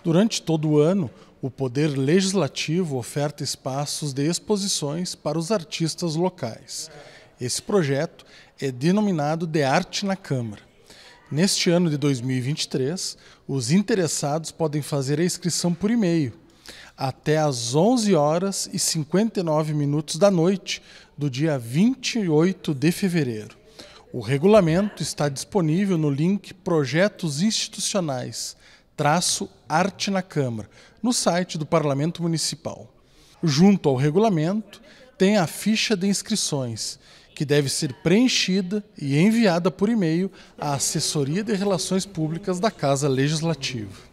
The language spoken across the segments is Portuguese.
Durante todo o ano, o Poder Legislativo oferta espaços de exposições para os artistas locais. Esse projeto é denominado de Arte na Câmara. Neste ano de 2023, os interessados podem fazer a inscrição por e-mail até às 11h59 da noite do dia 28 de fevereiro. O regulamento está disponível no link Projetos Institucionais Arte na Câmara, no site do Parlamento Municipal. Junto ao regulamento, tem a ficha de inscrições, que deve ser preenchida e enviada por e-mail à Assessoria de Relações Públicas da Casa Legislativa.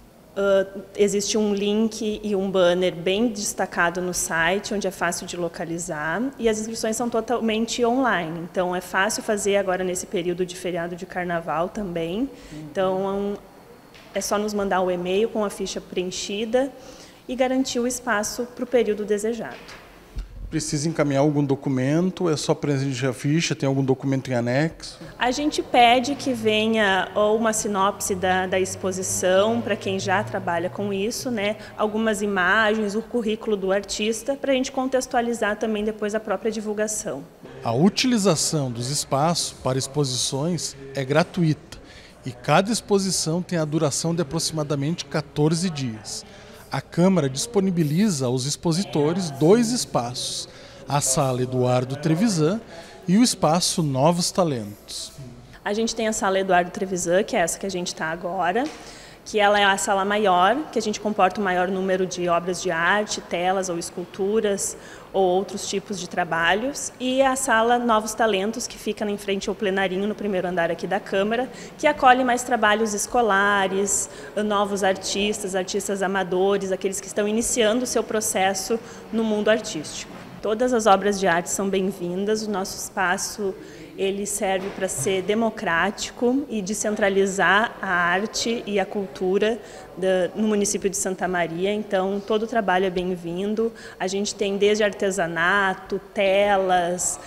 Existe um link e um banner bem destacado no site, onde é fácil de localizar, e as inscrições são totalmente online, então é fácil fazer agora nesse período de feriado de carnaval também. Então é só nos mandar o e-mail com a ficha preenchida e garantir o espaço para o período desejado. Precisa encaminhar algum documento? É só preencher a ficha? Tem algum documento em anexo? A gente pede que venha ou uma sinopse da exposição, para quem já trabalha com isso, né? Algumas imagens, o currículo do artista, para a gente contextualizar também depois a própria divulgação. A utilização dos espaços para exposições é gratuita e cada exposição tem a duração de aproximadamente 14 dias. A Câmara disponibiliza aos expositores 2 espaços, a Sala Eduardo Trevisan e o espaço Novos Talentos. A gente tem a Sala Eduardo Trevisan, que é essa que a gente está agora, que ela é a sala maior, que a gente comporta o maior número de obras de arte, telas ou esculturas ou outros tipos de trabalhos, e a sala Novos Talentos, que fica em frente ao plenarinho, no primeiro andar aqui da Câmara, que acolhe mais trabalhos escolares, novos artistas, artistas amadores, aqueles que estão iniciando o seu processo no mundo artístico. Todas as obras de arte são bem-vindas, o nosso espaço ele serve para ser democrático e descentralizar a arte e a cultura no município de Santa Maria, então todo o trabalho é bem-vindo. A gente tem desde artesanato, telas,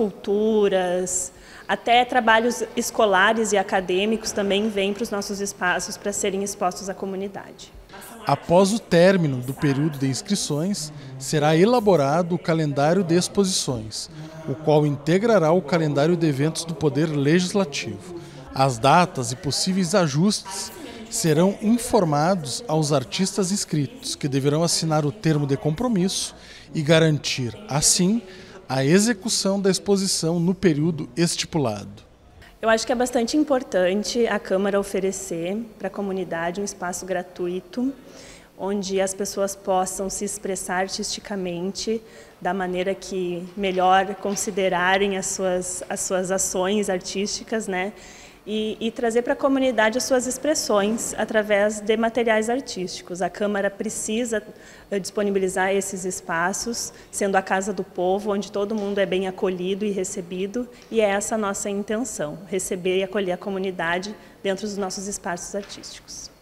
esculturas, até trabalhos escolares e acadêmicos também vêm para os nossos espaços para serem expostos à comunidade. Após o término do período de inscrições, será elaborado o calendário de exposições, o qual integrará o calendário de eventos do Poder Legislativo. As datas e possíveis ajustes serão informados aos artistas inscritos, que deverão assinar o termo de compromisso e garantir, assim, a execução da exposição no período estipulado. Eu acho que é bastante importante a Câmara oferecer para a comunidade um espaço gratuito, onde as pessoas possam se expressar artisticamente da maneira que melhor considerarem as suas ações artísticas, né? E trazer para a comunidade as suas expressões através de materiais artísticos. A Câmara precisa disponibilizar esses espaços, sendo a casa do povo, onde todo mundo é bem acolhido e recebido, e é essa a nossa intenção, receber e acolher a comunidade dentro dos nossos espaços artísticos.